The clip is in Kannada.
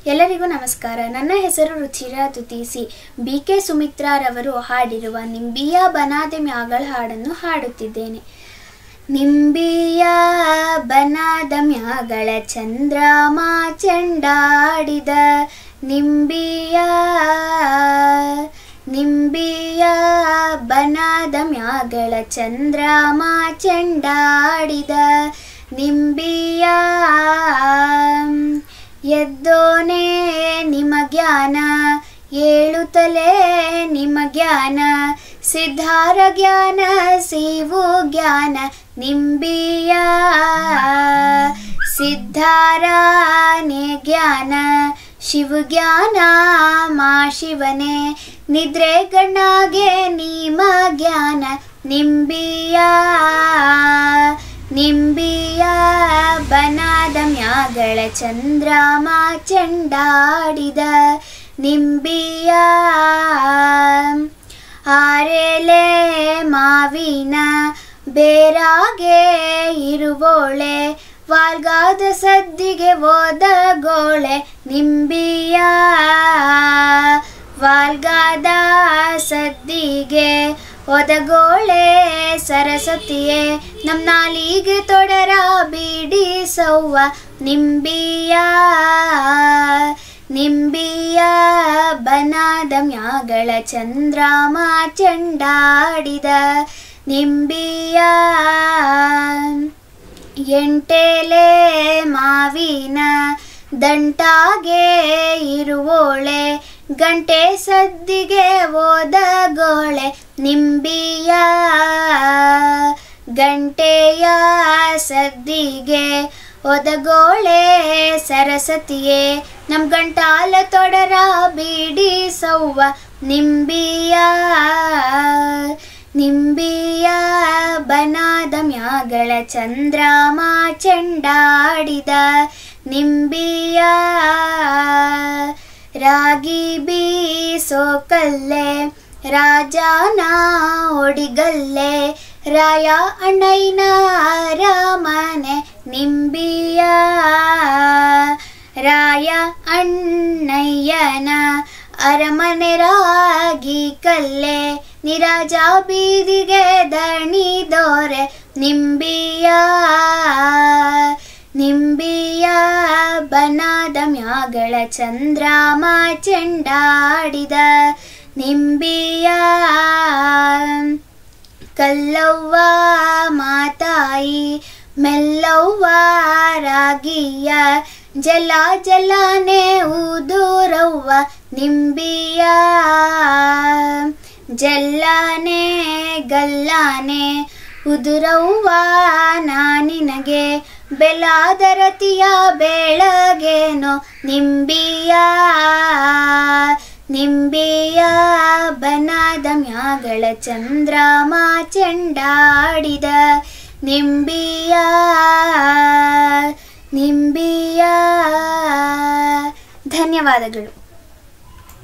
ಎಲ್ಲರಿಗೂ ನಮಸ್ಕಾರ. ನನ್ನ ಹೆಸರು ರುಚಿರಾ ತುತಿಸಿ. BK ಸುಮಿತ್ರಾರವರು ಹಾಡಿರುವ ನಿಂಬಿಯ ಬನಾದೆ ಮ್ಯಾಗಳ ಹಾಡನ್ನು ಹಾಡುತ್ತಿದ್ದೇನೆ. ನಿಂಬಿಯ ಬನಾದ ಮ್ಯಾಗಳ ಚಂದ್ರಮ ಚೆಂಡಾಡಿದ ನಿಂಬಿಯ ಬನಾದ ಮ್ಯಾಗಳ ಚಂದ್ರಮ ಚೆಂಡಾಡಿದ ನಿಂಬಿಯ ಎದ್ದೋನೆ ನಿಮ್ಮ ಜ್ಞಾನ ಏಳುತ್ತಲೇ ನಿಮ್ಮ ಜ್ಞಾನ ಸಿದ್ಧಾರ ಜ್ಞಾನ ಶಿವು ಜ್ಞಾನ ನಿಂಬಿಯ ಸಿದ್ಧಾರನೇ ಜ್ಞಾನ ಶಿವ ಜ್ಞಾನ ಮಾ ಶಿವನೇ ನಿದ್ರೆ ಗಣ್ಣಾಗೆ ನಿಮ್ಮ ಜ್ಞಾನ ನಿಂಬಿಯ ಬನಾದ ಮ್ಯಾಗಳ ಚಂದ್ರಮ ಚೆಂಡಾಡಿದ ನಿಂಬಿಯ ಆರೆಲೆ ಮಾವಿನ ಬೇರಾಗೆ ಇರುವೋಳೆ ವಾಲ್ಗಾದ ಸದ್ದಿಗೆ ಓದಗೋಳೆ ನಿಂಬಿಯ ವಾಲ್ಗಾದ ಸದ್ದಿಗೆ ಒದಗೋಳೆ ಸರಸ್ವತಿಯೇ ನಮ್ ನಾಲಿಗೆ ತೊಡರ ಬಿಡಿಸವ್ವ ನಿಂಬಿಯ ಬನಾದ ಮ್ಯಾಗಳ ಚಂದ್ರಮ ಚೆಂಡಾಡಿದ ನಿಂಬಿಯ ಎಂಟೆಲೆ ಮಾವಿನ ದಂಟಾಗೆ ಇರುವೋಳೆ ಗಂಟೆ ಸದ್ದಿಗೆ ಓದಗೋಳೆ ನಿಂಬಿಯ ಗಂಟೆಯ ಸದ್ದಿಗೆ ಒದಗೋಳೆ ಸರಸ್ವತಿಯೇ ನಮ್ ಗಂಟಾಲ ತೊಡರ ಬಿಡಿಸವ್ವ ನಿಂಬಿಯ ಬನಾದ ಮ್ಯಾಗಳ ಚಂದ್ರಮ ಚೆಂಡಾಡಿದ ನಿಂಬಿಯ ರಾಗಿ ಬೀಸೋ ಕಲ್ಲೆ ರಾಜನ ಒಡಿಗಲ್ಲೆ ರಾಯ ಅಣ್ಣಯ್ಯನ ರಾಮನೆ ನಿಂಬಿಯ ರಾಯ ಅಣ್ಣಯ್ಯನ ಅರಮನೆ ರಾಗಿ ಕಲ್ಲೆ ನಿರಾಜ ಬೀದಿಗೆ ದಣಿದೋರೆ ನಿಂಬಿಯ ಬನಾದ ಮ್ಯಾಗಳ ಚಂದ್ರಮ ಚೆಂಡಾಡಿದ ನಿಂಬಿಯ ಕಲ್ಲವ್ವ ಮಾತಾಯಿ ಮೆಲ್ಲವ್ವ ರಾಗಿಯ ಜಲ ಜಲಾನೆ ಉದುರವ್ವ ನಿಂಬಿಯ ಜಲ್ಲಾನೆ ಗಲ್ಲಾನೆ ಉದುರವ್ವ ನಾನಿನಗೆ ಬೆಲಾದರತಿಯ ಬೆಳಗೇನೋ ನಿಂಬಿಯ ಬನಾದ ಮ್ಯಾಗಳ ಚಂದ್ರಮ ಚೆಂಡಾಡಿದ ನಿಂಬಿಯ ಧನ್ಯವಾದಗಳು.